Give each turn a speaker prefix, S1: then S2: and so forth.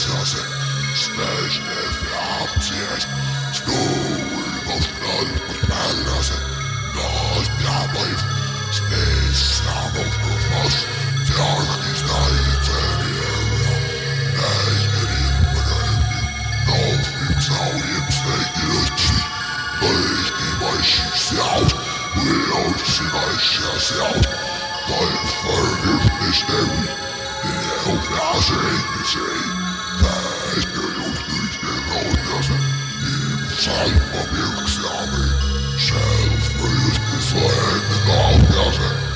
S1: se späžne reakcijas, stūrimošanās pērnase, nāstņāmais, spēcināmums profas, ķārkistājiecēmierā, neizdarīt parēmni, novim saujiem sveikieši, leistībā šis jaut, lielsinājis šās jaut, lai fargirnes tevi, jau frāzēņasēji, vēstījums līdznierodjase, salpa pirksāmi, šēl frīstis lēni nākjase.